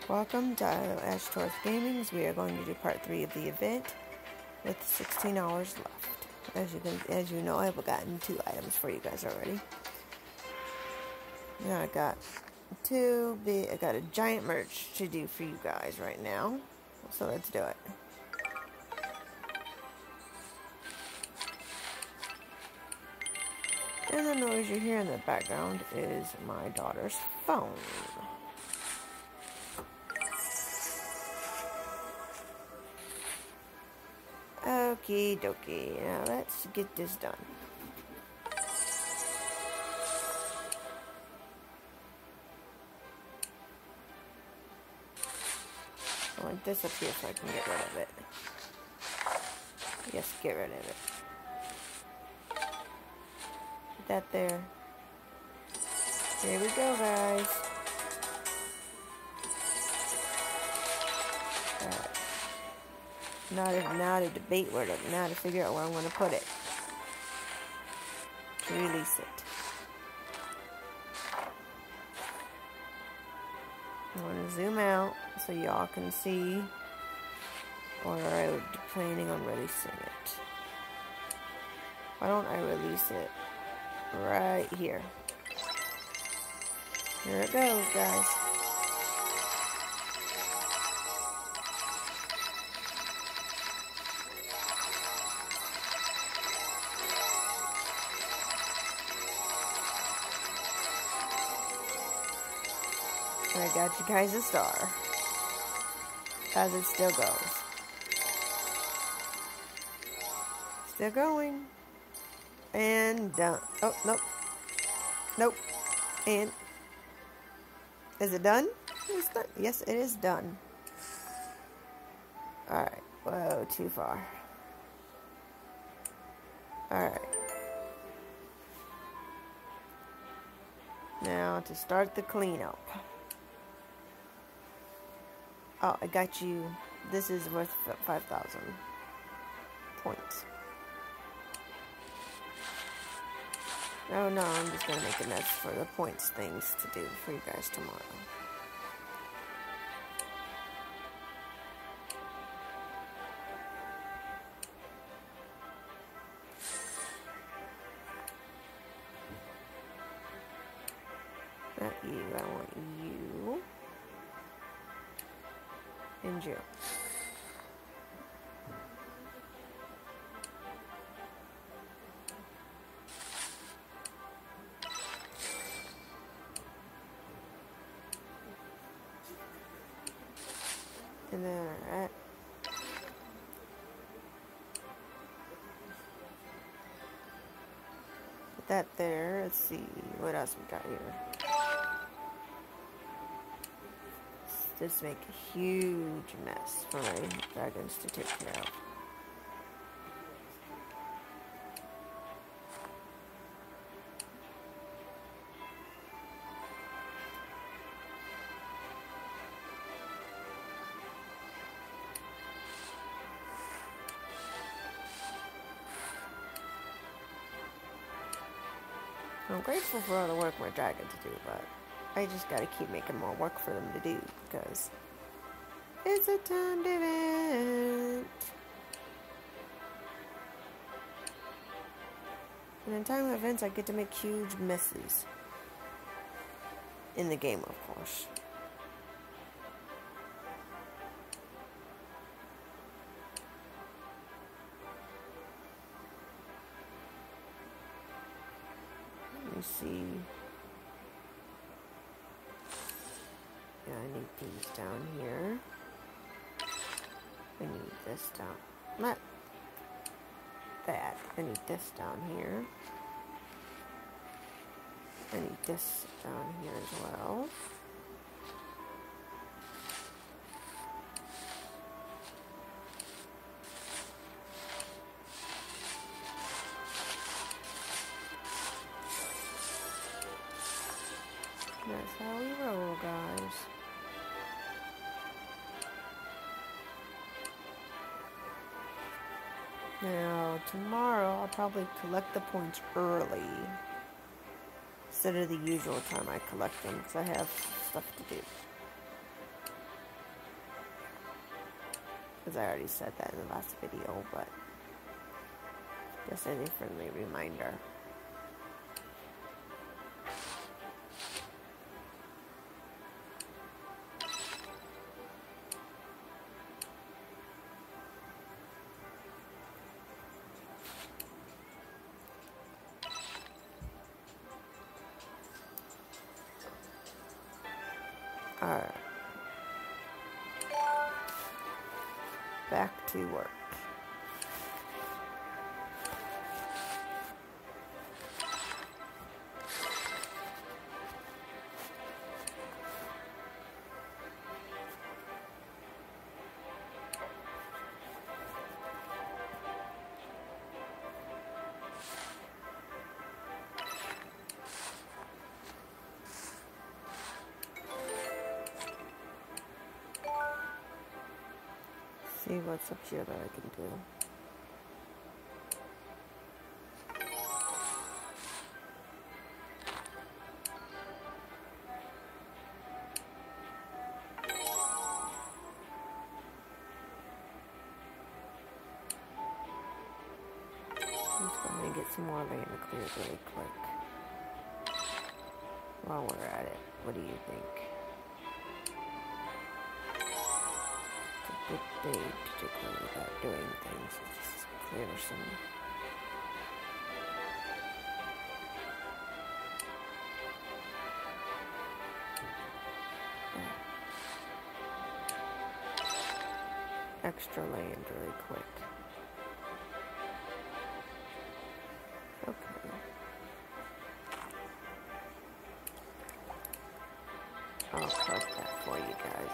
Welcome to Ashtoreth Gaming's. We are going to do part 3 of the event with 16 hours left. As you know, I've gotten 2 items for you guys already. Now I got a giant merch to do for you guys right now. So let's do it. And the noise you hear in the background is my daughter's phone. Okie dokie, now let's get this done. I want this up here so I can get rid of it. Yes, get rid of it. Put that there. Here we go, guys. Now to debate now to figure out where I'm going to put it. To release it. I'm going to zoom out so y'all can see where I'm planning on releasing it. Why don't I release it right here? Here it goes, guys. I got you guys a star, as it still goes. Still going. And done. Oh, nope. Nope. And is it done? It's done. Yes, it is done. Alright. Whoa, too far. Alright. Now to start the cleanup. Oh, I got you. This is worth 5,000 points. Oh no, I'm just gonna make a mess for the points things to do for you guys tomorrow. Not you, I want you. And you. And then, alright. Put that there. Let's see what else we got here. Just make a huge mess for my dragons to take care of. I'm grateful for all the work my dragons do, but I just gotta keep making more work for them to do, because it's a timed event. And in time events, I get to make huge messes. In the game, of course. Let me see. Yeah, I need these down here. I need this down. Not that. I need this down here. I need this down here as well. That's how we roll, guys. Now, tomorrow I'll probably collect the points early instead of the usual time I collect them, because I have stuff to do. because I already said that in the last video, but just as a friendly reminder. Alright. Back to work. See what's up here that I can do. I'm just going to get some more land cleared really quick. While we're at it, what do you think? Good day to go without doing things. Just clear some. Extra land really quick. Okay. I'll cut that for you guys.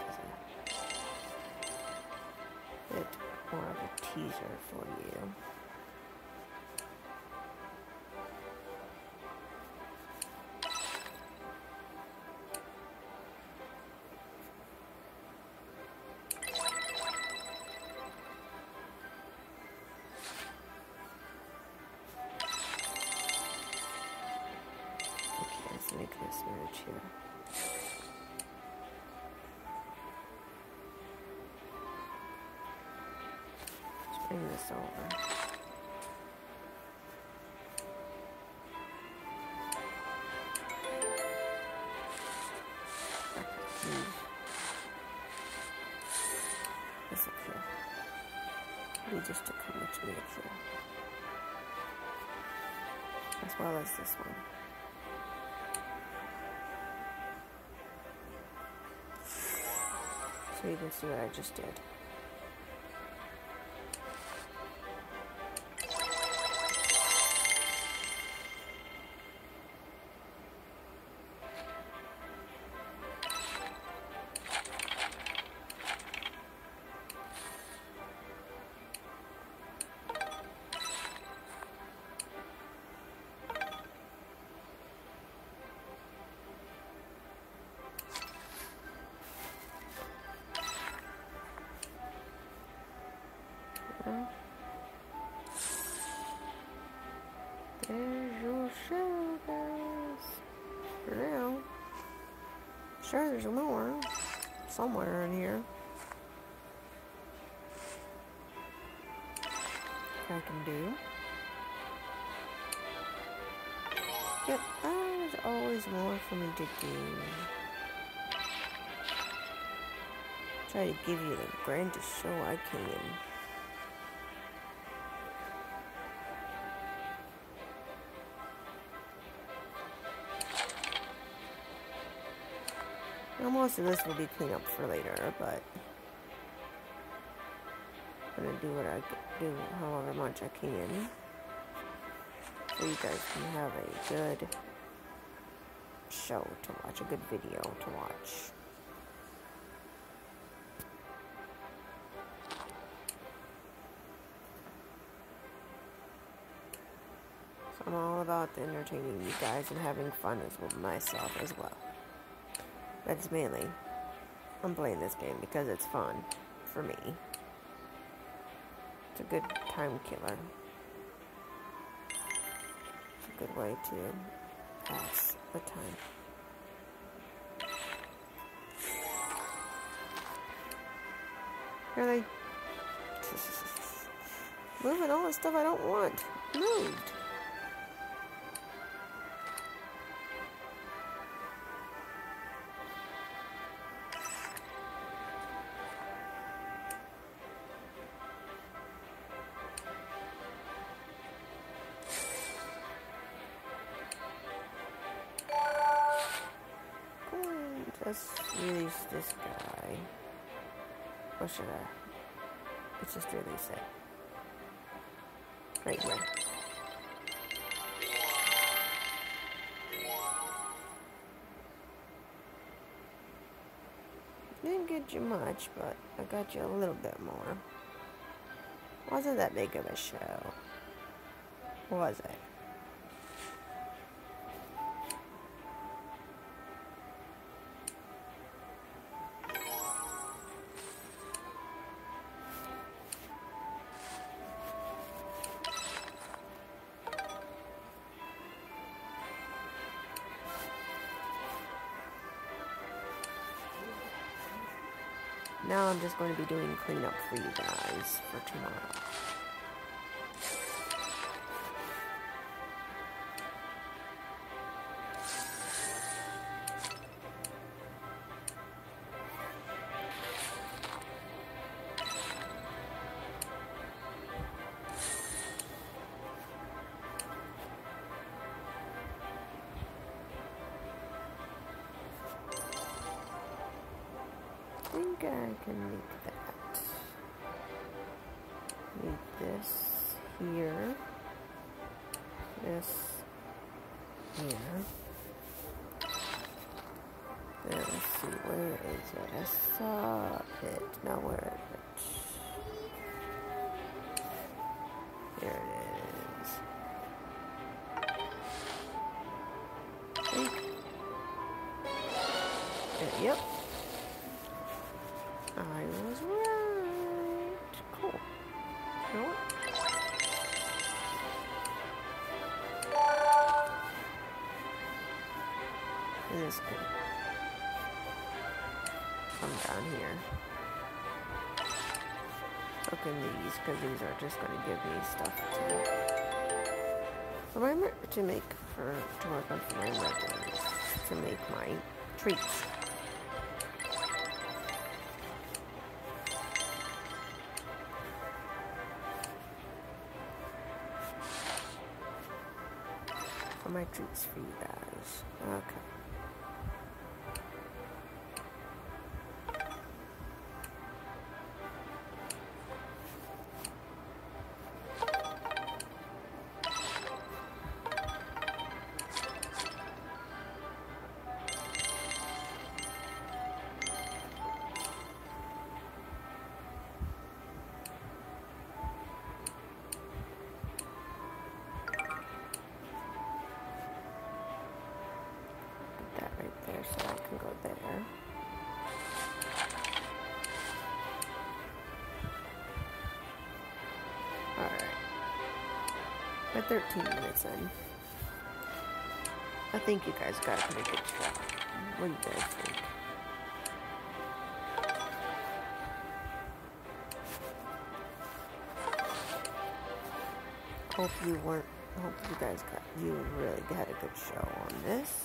Bit more of a teaser for you. Okay, let's make this merge here. Bring this over. This up here. Maybe just to come with me up here. As well as this one. So you can see what I just did. There's your show, guys. For now. Sure, there's more somewhere in here I can do. Yep, there's always more for me to do. Try to give you the grandest show I can. Well, most of this will be cleaned up for later, but I'm gonna do what I do, however much I can, so you guys can have a good show to watch, a good video to watch. So I'm all about entertaining you guys and having fun as well myself as well. That's mainly, I'm playing this game because it's fun for me. It's a good time killer. It's a good way to pass the time. Really? Moving all the stuff I don't want. Moved. Let's release this guy. Or should I? Let's just release it. Right here. Didn't get you much, but I got you a little bit more. Wasn't that big of a show. Was it? Now I'm just going to be doing cleanup for you guys for tomorrow. I think I can make that. Need this here. This here. Then let's see, where is it? I saw it. Now where is it? Here it is. Yep. I was right. Cool. You know what? This is good. Come down here. Cooking these, because these are just going to give me stuff to remember to make to work on for my weapons, to make my treats. My treats for you guys. Okay. So I can go there. Alright. We're 13 minutes in. I think you guys got a pretty good shot. What do you guys think? Hope you guys really had a good show on this.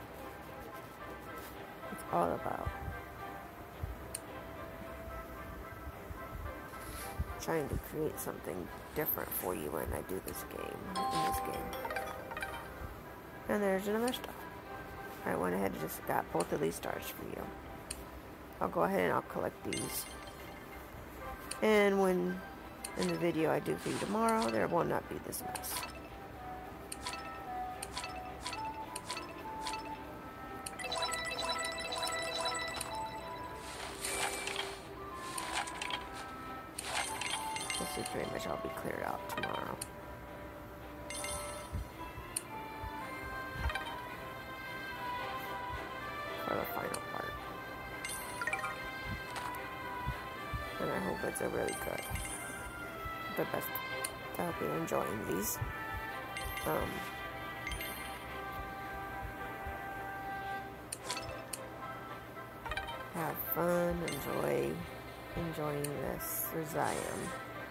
It's all about trying to create something different for you when I do this game, And there's another star. I went ahead and just got both of these stars for you. I'll go ahead and I'll collect these. And when in the video I do for you tomorrow, there will not be this mess. This is pretty much all be cleared out tomorrow. For the final part. And I hope it's a really good. The best. I hope you're enjoying these. Have fun, enjoying this as I am.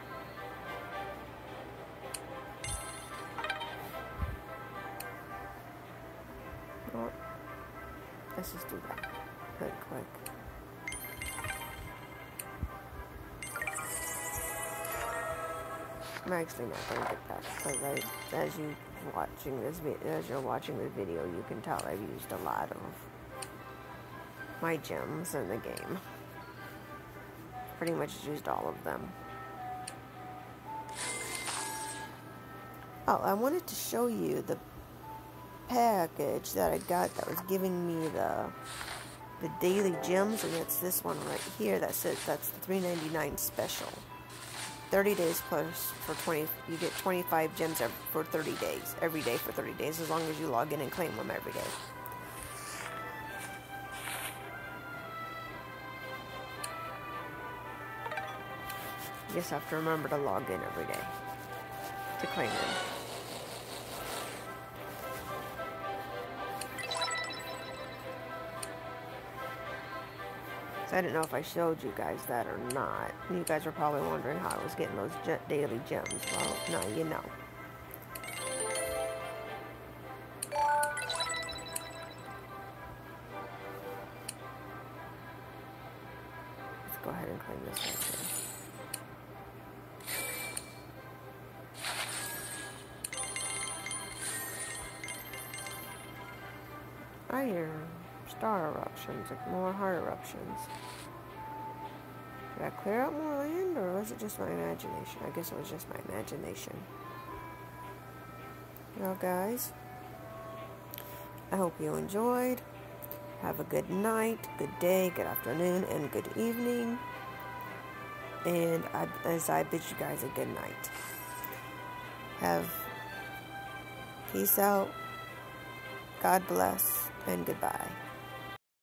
Oh, let's just do that really quick. I'm actually not going to get that because as you're watching this video, you can tell I've used a lot of my gems in the game. Pretty much used all of them. Oh, I wanted to show you the package that I got that was giving me the daily gems, and it's this one right here that says that's the $3.99 special. 30 days plus for 20, you get 25 gems for 30 days, every day for 30 days, as long as you log in and claim them every day. You just have to remember to log in every day to claim them. I didn't know if I showed you guys that or not. You guys are probably wondering how I was getting those daily gems. Well, now you know. Let's go ahead and claim this right here. I hear star eruptions, like more heart eruptions. Did I clear out more land, or was it just my imagination? I guess it was just my imagination. Well, guys, I hope you enjoyed. Have a good night, good day, good afternoon, and good evening. And as I bid you guys a good night. Peace out, God bless, and goodbye.